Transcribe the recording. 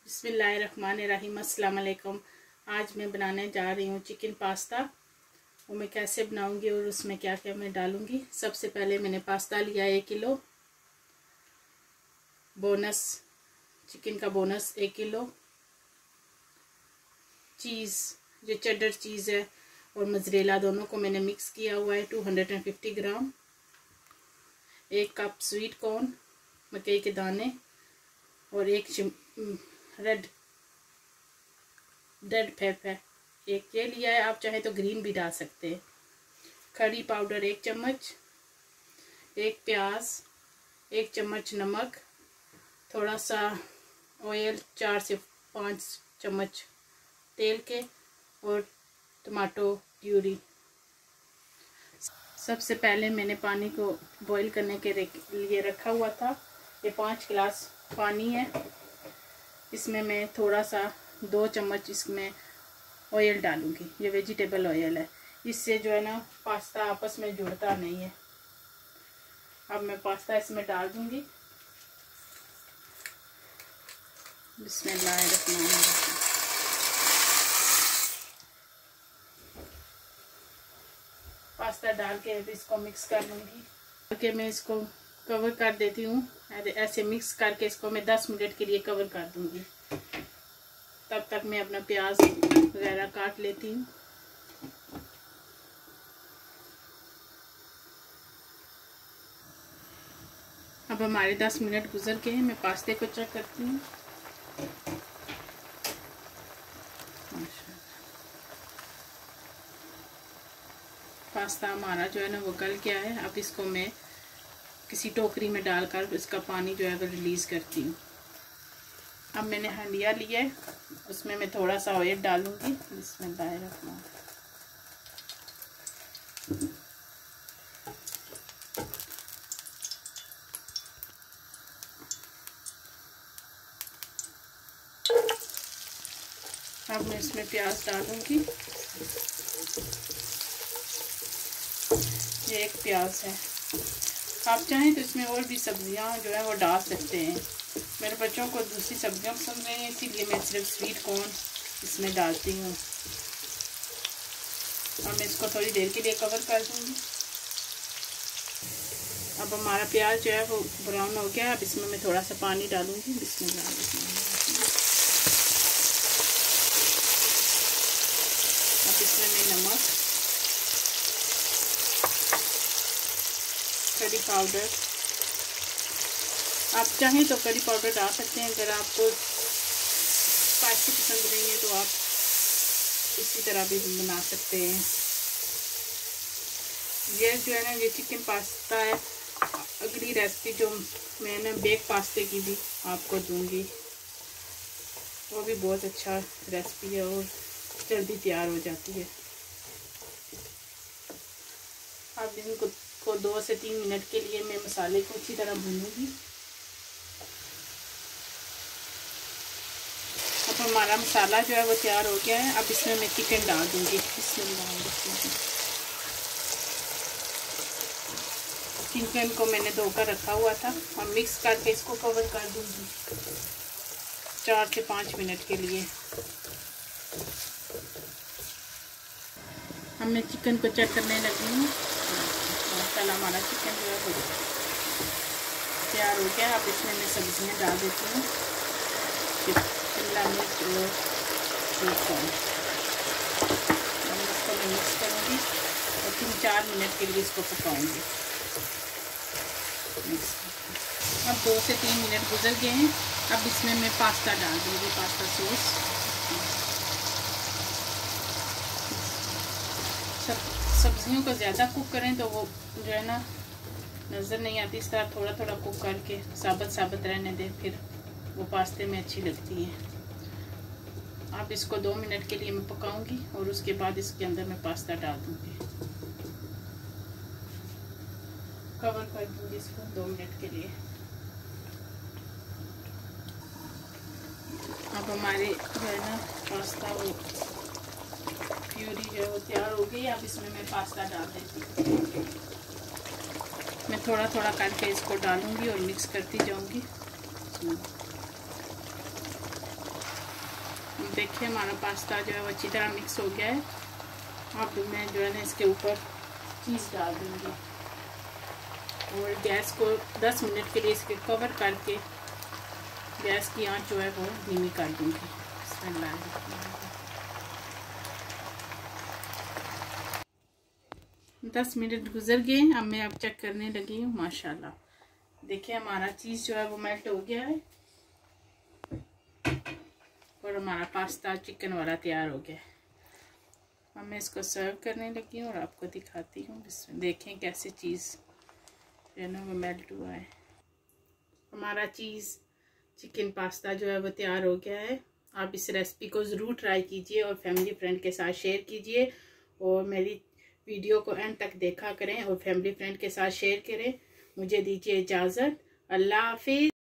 बिस्मिल्लाहिर्रहमानिर्रहीम। अस्सलाम वालेकुम। आज मैं बनाने जा रही हूँ चिकन पास्ता। वो मैं कैसे बनाऊँगी और उसमें क्या क्या मैं डालूँगी। सबसे पहले मैंने पास्ता लिया 1 किलो, बोनस चिकन का बोनस 1 किलो, चीज़ जो चेडर चीज़ है और मोज़रेला दोनों को मैंने मिक्स किया हुआ है 250 ग्राम, 1 कप स्वीट कॉर्न मकई के दाने और 1 रेड पेपर एक ये लिया है। आप चाहे तो ग्रीन भी डाल सकते हैं। करी पाउडर 1 चम्मच, 1 प्याज, 1 चम्मच नमक, थोड़ा सा ऑयल 4 से 5 चम्मच तेल के और टमाटो प्यूरी। सबसे पहले मैंने पानी को बॉईल करने के लिए रखा हुआ था। ये 5 गिलास पानी है। इसमें मैं थोड़ा सा 2 चम्मच इसमें ऑयल डालूंगी। ये वेजिटेबल ऑयल है, इससे जो है ना पास्ता आपस में जुड़ता नहीं है। अब मैं पास्ता इसमें डाल दूंगी। बिस्मिल्लाहिर्रहमानिर्रहीम। पास्ता डाल के अब इसको मिक्स कर लूँगी। करके मैं इसको कवर कर देती हूँ। ऐसे मिक्स करके इसको मैं 10 मिनट के लिए कवर कर दूँगी। तब तक मैं अपना प्याज वगैरह काट लेती हूँ। अब हमारे 10 मिनट गुजर गए हैं। मैं पास्ते को चेक करती हूँ। पास्ता हमारा जो है ना वो गल गया है। अब इसको मैं किसी टोकरी में डालकर इसका पानी जो है वो रिलीज़ करती हूँ। अब मैंने हंडिया लिया है, उसमें मैं थोड़ा सा ऑयल डालूंगी। बिस्मिल्लाहिर्रहमानिर्रहीम। अब मैं इसमें प्याज डालूंगी। ये 1 प्याज है। आप चाहें तो इसमें और भी सब्जियां जो है वो डाल सकते हैं। मेरे बच्चों को दूसरी सब्जियां पसंद नहीं है, इसीलिए मैं सिर्फ स्वीट कॉर्न इसमें डालती हूँ। और मैं इसको थोड़ी देर के लिए कवर कर दूँगी। अब हमारा प्याज जो है वो ब्राउन हो गया। अब इसमें मैं थोड़ा सा पानी डालूँगी। बिस्मिल्लाह। अब इसमें मैं नमक, करी पाउडर, आप चाहें तो करी पाउडर डाल सकते हैं। अगर आपको स्पाइसी पसंद नहीं है तो आप इसी तरह भी बना सकते हैं। ये जो है ना ये चिकन पास्ता है। अगली रेसिपी जो मैं ना बेक पास्ते की भी आपको दूंगी, वो भी बहुत अच्छा रेसिपी है और जल्दी तैयार हो जाती है। अब इनको 2 से 3 मिनट के लिए मैं मसाले को अच्छी तरह भूनूंगी। अब हमारा मसाला जो है वो तैयार हो गया है। अब इसमें मैं चिकन डाल दूंगी। चिकन को मैंने धोकर रखा हुआ था और मिक्स करके इसको कवर कर दूंगी 4 से 5 मिनट के लिए। अब मैं चिकन को चेक करने लगी हूँ। माशाल्लाह हमारा चिकन जो है वो तैयार हो गया। अब इसमें मैं सब्जियाँ डाल देती हूँ। शिमला मिर्च और स्वीट कॉर्न। इसको मैं मिक्स करूँगी और 3-4 मिनट के लिए इसको पकाऊँगी। अब 2 से 3 मिनट गुजर गए हैं। अब इसमें मैं पास्ता डाल दूँगी, पास्ता सॉस। सब्जियों को ज़्यादा कुक करें तो वो जो है ना नज़र नहीं आती। इस तरह थोड़ा थोड़ा कुक करके साबुत रहने दें, फिर वो पास्ते में अच्छी लगती है। अब इसको 2 मिनट के लिए मैं पकाऊंगी और उसके बाद इसके अंदर मैं पास्ता डाल दूँगी। कवर कर दूँगी इसको 2 मिनट के लिए। अब हमारे जो है ना पास्ता वो प्यूरी जो है वो तैयार हो गई। अब इसमें मैं पास्ता डाल देती हूँ। मैं थोड़ा थोड़ा करके इसको डालूंगी और मिक्स करती जाऊंगी। देखिए हमारा पास्ता जो है वो अच्छी तरह मिक्स हो गया है। अब मैं जो है ना इसके ऊपर चीज़ डाल दूँगी और गैस को 10 मिनट के लिए इसके कवर करके गैस की आंच जो है वो धीमी कर दूँगी। 10 मिनट गुजर गए। अब मैं चेक करने लगी हूँ। माशाल्लाह देखिए हमारा चीज़ जो है वो मेल्ट हो गया है और हमारा पास्ता चिकन वाला तैयार हो गया है। अब मैं इसको सर्व करने लगी हूँ और आपको दिखाती हूँ। इसमें देखें कैसे चीज़ जो है ना वो मेल्ट हुआ है। हमारा चीज़ चिकन पास्ता जो है वो तैयार हो गया है। आप इस रेसिपी को ज़रूर ट्राई कीजिए और फैमिली फ्रेंड के साथ शेयर कीजिए और मेरी वीडियो को एंड तक देखा करें और फैमिली फ्रेंड के साथ शेयर करें। मुझे दीजिए इजाज़त। अल्लाह हाफिज़।